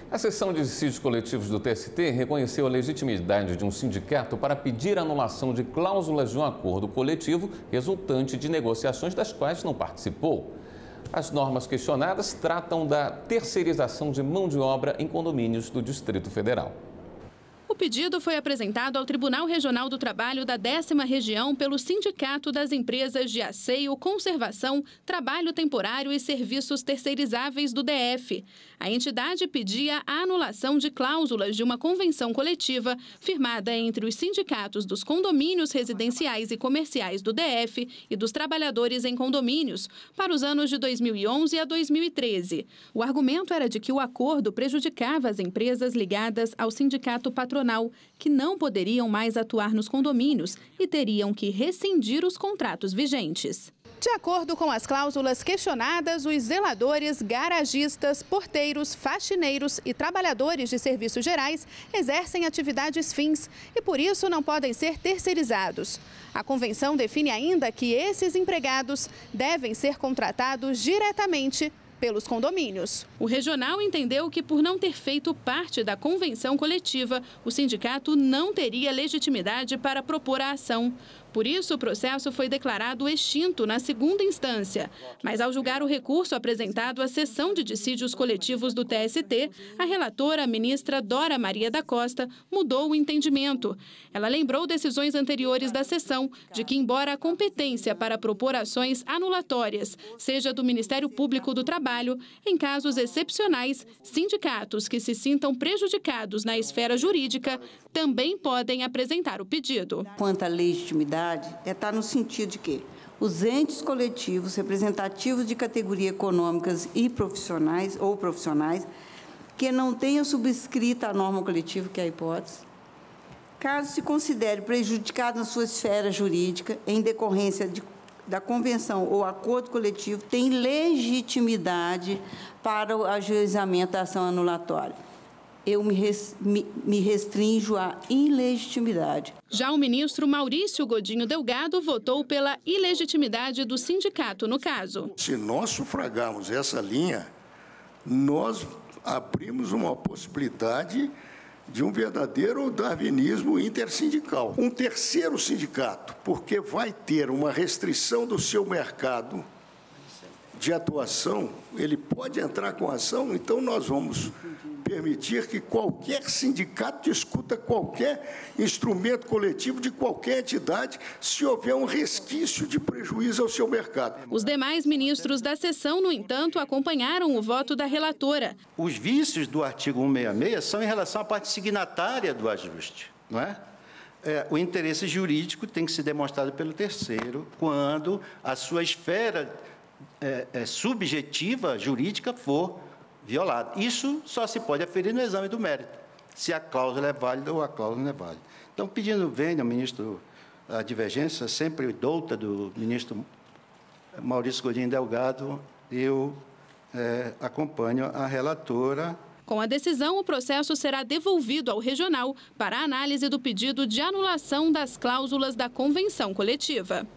A seção de dissídios coletivos do TST reconheceu a legitimidade de um sindicato para pedir a anulação de cláusulas de um acordo coletivo resultante de negociações das quais não participou. As normas questionadas tratam da terceirização de mão de obra em condomínios do Distrito Federal. O pedido foi apresentado ao Tribunal Regional do Trabalho da 10ª Região pelo Sindicato das Empresas de Asseio, Conservação, Trabalho Temporário e Serviços Terceirizáveis do DF. A entidade pedia a anulação de cláusulas de uma convenção coletiva firmada entre os sindicatos dos condomínios residenciais e comerciais do DF e dos trabalhadores em condomínios para os anos de 2011 a 2013. O argumento era de que o acordo prejudicava as empresas ligadas ao sindicato patronal, que não poderiam mais atuar nos condomínios e teriam que rescindir os contratos vigentes. De acordo com as cláusulas questionadas, os zeladores, garagistas, porteiros, faxineiros e trabalhadores de serviços gerais exercem atividades fins e, por isso, não podem ser terceirizados. A convenção define ainda que esses empregados devem ser contratados diretamente pelos condomínios. O regional entendeu que, por não ter feito parte da convenção coletiva, o sindicato não teria legitimidade para propor a ação. Por isso, o processo foi declarado extinto na segunda instância. Mas, ao julgar o recurso apresentado à seção de dissídios coletivos do TST, a relatora, a ministra Dora Maria da Costa, mudou o entendimento. Ela lembrou decisões anteriores da seção de que, embora a competência para propor ações anulatórias seja do Ministério Público do Trabalho, em casos excepcionais, sindicatos que se sintam prejudicados na esfera jurídica também podem apresentar o pedido. Quanto à legitimidade, está no sentido de que os entes coletivos representativos de categorias econômicas e profissionais ou profissionais que não tenham subscrito a norma coletiva, que é a hipótese, caso se considere prejudicado na sua esfera jurídica em decorrência da convenção ou acordo coletivo, tem legitimidade para o ajuizamento da ação anulatória. Eu me restringo à ilegitimidade. Já o ministro Maurício Godinho Delgado votou pela ilegitimidade do sindicato no caso. Se nós sufragarmos essa linha, nós abrimos uma possibilidade de um verdadeiro darwinismo intersindical. Um terceiro sindicato, porque vai ter uma restrição do seu mercado de atuação, ele pode entrar com ação, então nós vamos permitir que qualquer sindicato discuta qualquer instrumento coletivo de qualquer entidade se houver um resquício de prejuízo ao seu mercado. Os demais ministros da sessão, no entanto, acompanharam o voto da relatora. Os vícios do artigo 166 são em relação à parte signatária do ajuste, não é? O interesse jurídico tem que ser demonstrado pelo terceiro quando a sua esfera subjetiva jurídica for violado. Isso só se pode aferir no exame do mérito, se a cláusula é válida ou a cláusula não é válida. Então, pedindo venha ao ministro a divergência, sempre douta do ministro Maurício Godinho Delgado, eu acompanho a relatora. Com a decisão, o processo será devolvido ao regional para a análise do pedido de anulação das cláusulas da convenção coletiva.